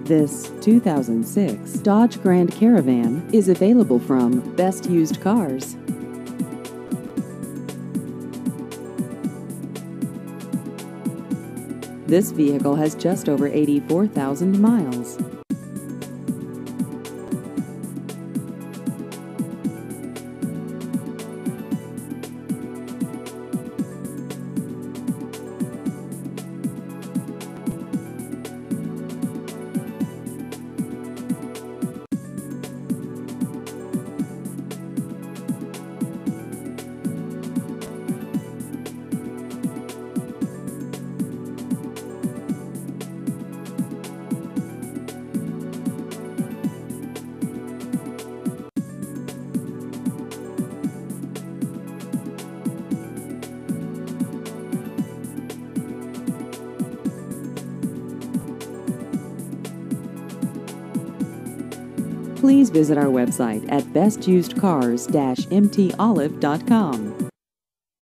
This 2006 Dodge Grand Caravan is available from Best Used Cars. This vehicle has just over 84,000 miles. Please visit our website at bestusedcars-mtolive.com.